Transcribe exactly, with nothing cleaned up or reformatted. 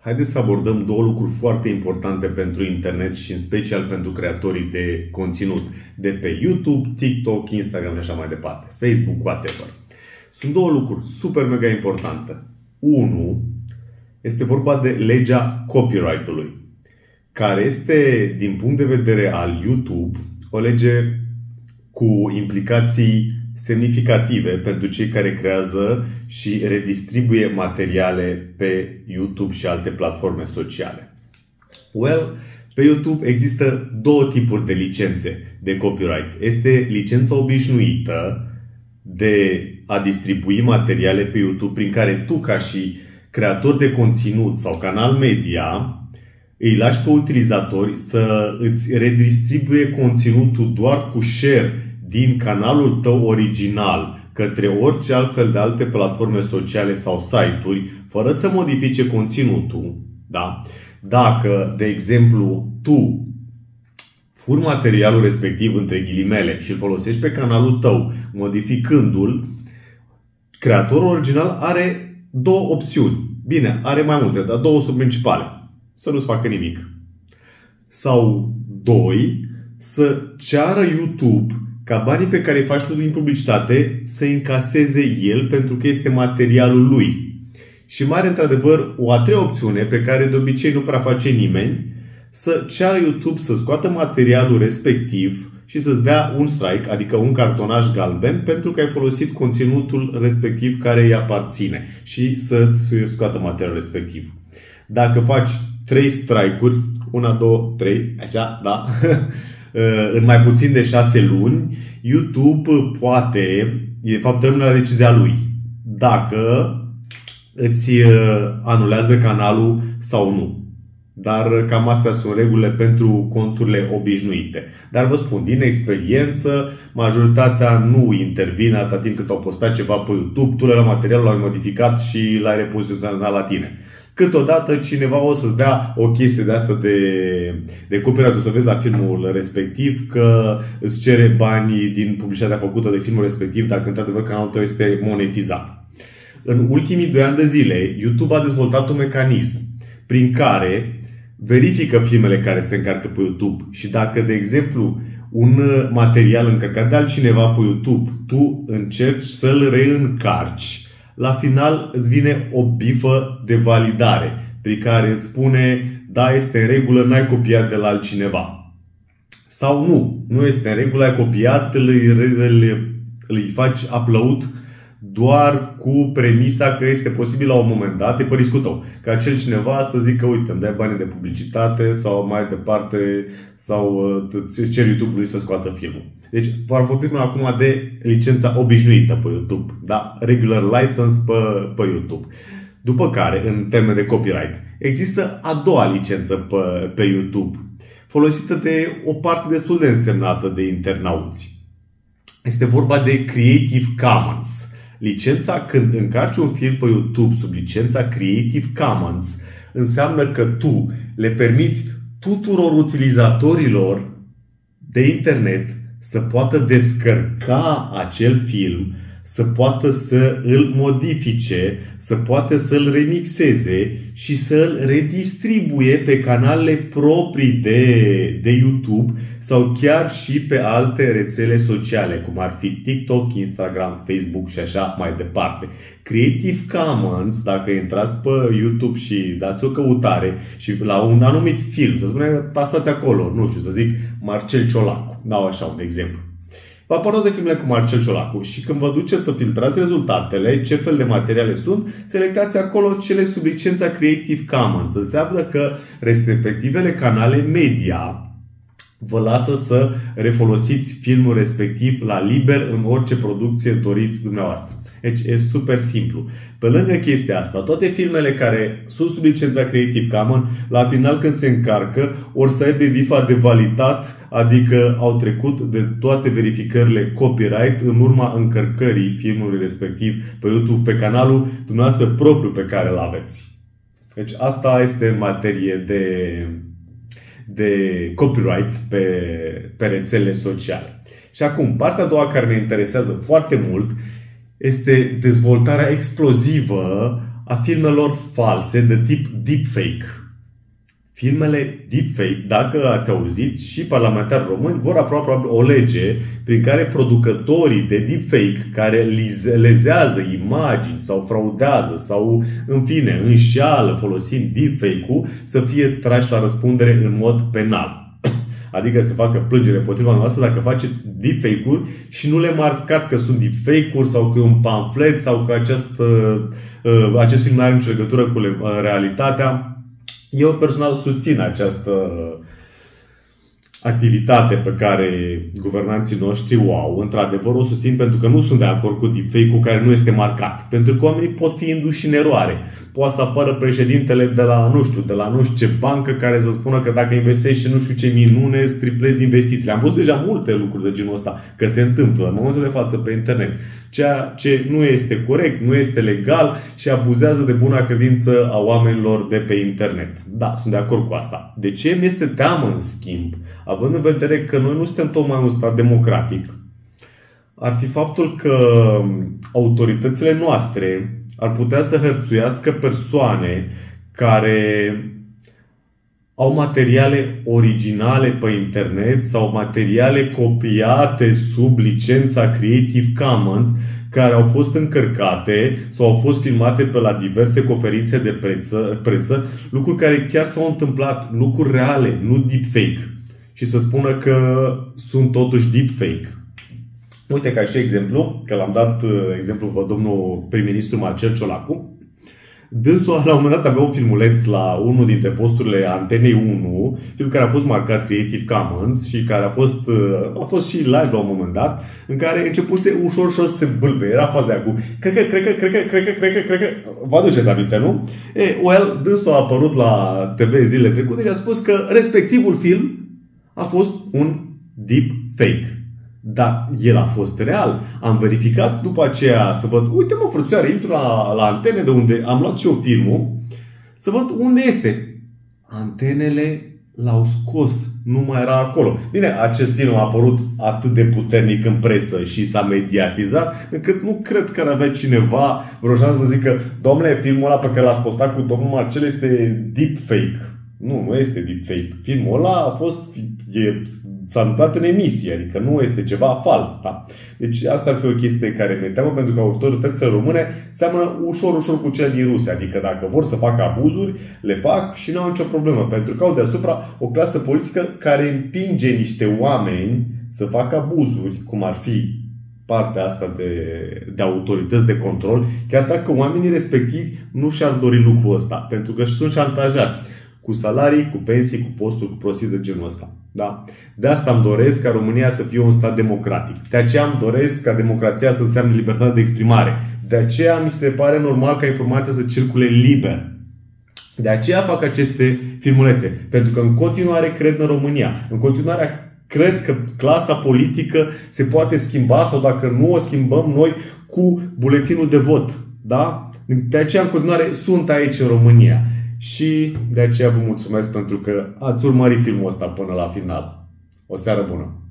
Haideți să abordăm două lucruri foarte importante pentru internet și în special pentru creatorii de conținut de pe YouTube, TikTok, Instagram și așa mai departe, Facebook, whatever. Sunt două lucruri super mega importante. Unu, este vorba de legea copyright-ului, care este, din punct de vedere al YouTube, o lege cu implicații semnificative pentru cei care creează și redistribuie materiale pe YouTube și alte platforme sociale. Well, pe YouTube există două tipuri de licențe de copyright. Este licența obișnuită de a distribui materiale pe YouTube, prin care tu, ca și creator de conținut sau canal media, îi lași pe utilizatori să îți redistribuie conținutul doar cu share din canalul tău original către orice altfel de alte platforme sociale sau site-uri, fără să modifice conținutul. Da? Dacă, de exemplu, tu furi materialul respectiv între ghilimele și îl folosești pe canalul tău, modificându-l, creatorul original are două opțiuni. Bine, are mai multe, dar două sunt principale. Să nu-ți facă nimic. Sau doi, să ceară YouTube ca banii pe care îi faci tu din publicitate să încaseze el, pentru că este materialul lui. Și mai are într-adevăr o a treia opțiune pe care de obicei nu prea face nimeni, să ceară YouTube să scoată materialul respectiv și să-ți dea un strike, adică un cartonaj galben, pentru că ai folosit conținutul respectiv care îi aparține și să-ți scoată materialul respectiv. Dacă faci trei strike-uri, una, două, trei, așa, da, în mai puțin de șase luni, YouTube poate, de fapt rămâne la decizia lui, dacă îți anulează canalul sau nu. Dar cam astea sunt regulile pentru conturile obișnuite. Dar vă spun, din experiență, majoritatea nu intervine atâta timp cât au postat ceva pe YouTube, tu le-ai luat materialul, l-ai modificat și l-ai repoziționat la tine. Câteodată cineva o să-ți dea o chestie de asta de, de copyright, o să vezi la filmul respectiv că îți cere banii din publicitatea făcută de filmul respectiv dacă într-adevăr canalul tău este monetizat. În ultimii doi ani de zile, YouTube a dezvoltat un mecanism prin care verifică filmele care se încarcă pe YouTube și dacă, de exemplu, un material încărcat de altcineva pe YouTube, tu încerci să-l reîncarci, la final îți vine o bifă de validare prin care îți spune da, este în regulă, n-ai copiat de la altcineva. Sau nu, nu este în regulă, ai copiat, îl, îl, îl faci upload doar cu premisa că este posibil la un moment dat, e pe riscul tău, ca acel cineva să zică uite, îmi dai bani de publicitate sau mai departe, sau îți ceri YouTube-ului să scoată filmul. Deci vorbim acum de licența obișnuită pe YouTube, da? Regular license pe, pe YouTube. După care, în termen de copyright, există a doua licență pe, pe YouTube, folosită de o parte destul de însemnată de internauți. Este vorba de Creative Commons. Licența, când încarci un film pe YouTube sub licența Creative Commons, înseamnă că tu le permiți tuturor utilizatorilor de internet să poată descărca acel film, să poată să îl modifice, să poată să îl remixeze și să îl redistribuie pe canalele proprii de, de YouTube sau chiar și pe alte rețele sociale, cum ar fi TikTok, Instagram, Facebook și așa mai departe. Creative Commons, dacă intrați pe YouTube și dați o căutare și la un anumit film, să spunem, tastați acolo, nu știu, să zic Marcel Ciolacu, dau așa un exemplu. Vă apar toate filmele cu Marcel Ciolacu și când vă duceți să filtrați rezultatele, ce fel de materiale sunt, selectați acolo cele sub licența Creative Commons. Înseamnă că respectivele canale media vă lasă să refolosiți filmul respectiv la liber în orice producție doriți dumneavoastră. Deci e super simplu. Pe lângă chestia asta, toate filmele care sunt sub licența Creative Commons, la final când se încarcă, or să aibă bifa de validat, adică au trecut de toate verificările copyright în urma încărcării filmului respectiv pe YouTube, pe canalul dumneavoastră propriu pe care îl aveți. Deci asta este în materie de, de copyright pe, pe rețelele sociale. Și acum, partea a doua care ne interesează foarte mult este dezvoltarea explozivă a filmelor false de tip deepfake. Filmele deepfake, dacă ați auzit, și parlamentari români vor aproape o lege prin care producătorii de deepfake care lezează imagini sau fraudează sau, în fine, înșeală folosind deepfake-ul să fie trași la răspundere în mod penal. Adică să facă plângere împotriva noastră dacă faceți deepfake-uri și nu le marcați că sunt deepfake-uri sau că e un pamflet sau că acest, acest film nu are nicio legătură cu realitatea. Eu personal susțin această activitate pe care guvernanții noștri o au. Într-adevăr o susțin pentru că nu sunt de acord cu deepfake-ul care nu este marcat. Pentru că oamenii pot fi induși în eroare. Poate să apară președintele de la, nu știu, de la nu știu ce bancă care să spună că dacă investești nu știu ce minune, îți triplezi investițiile. Am văzut deja multe lucruri de genul ăsta că se întâmplă în momentul de față pe internet. Ceea ce nu este corect, nu este legal și abuzează de buna credință a oamenilor de pe internet. Da, sunt de acord cu asta. De ce mi este teamă, în schimb, având în vedere că noi nu suntem tocmai un stat democratic, ar fi faptul că autoritățile noastre ar putea să hărțuiască persoane care au materiale originale pe internet sau materiale copiate sub licența Creative Commons care au fost încărcate sau au fost filmate pe la diverse conferințe de presă, presă lucruri care chiar s-au întâmplat, lucruri reale, nu deepfake. Și să spună că sunt totuși deepfake. Uite, ca și exemplu, că l-am dat exemplu pe domnul prim-ministru Marcel Ciolacu. Dânsul la un moment dat avea un filmuleț la unul dintre posturile Antenei unu, film care a fost marcat Creative Commons și care a fost, a fost și live la un moment dat, în care începuse ușor ușor să se bâlbe. Era faza aia cu cred că, cred că, cred că, cred că, cred că, cred că. Vă aduceți aminte, nu? E, well, dânsul a apărut la T V zilele trecute și a spus că respectivul film a fost un deepfake. Dar el a fost real. Am verificat după aceea să văd, uite mă frățioare, intru la, la antene de unde am luat și eu filmul, să văd unde este. Antenele l-au scos, nu mai era acolo. Bine, acest film a apărut atât de puternic în presă și s-a mediatizat, încât nu cred că ar avea cineva vreo șansă să zică, domnule, filmul ăla pe care l-ați postat cu domnul Marcel este deepfake. Nu, nu este deepfake. Filmul ăla a fost, e, s-a întâmplat în emisie, adică nu este ceva fals. Da? Deci asta ar fi o chestie care mi-e teamă, pentru că autoritățile române seamănă ușor, ușor cu cele din Rusia. Adică dacă vor să facă abuzuri, le fac și nu au nicio problemă. Pentru că au deasupra o clasă politică care împinge niște oameni să facă abuzuri, cum ar fi partea asta de, de autorități de control, chiar dacă oamenii respectivi nu și-ar dori lucrul ăsta, pentru că sunt șantajați cu salarii, cu pensii, cu posturi, cu prostii de genul ăsta. Da? De asta îmi doresc ca România să fie un stat democratic. De aceea îmi doresc ca democrația să înseamnă libertate de exprimare. De aceea mi se pare normal ca informația să circule liber. De aceea fac aceste filmulețe. Pentru că în continuare cred în România. În continuare cred că clasa politică se poate schimba, sau dacă nu o schimbăm noi, cu buletinul de vot. Da? De aceea în continuare sunt aici în România. Și de aceea vă mulțumesc pentru că ați urmărit filmul ăsta până la final. O seară bună!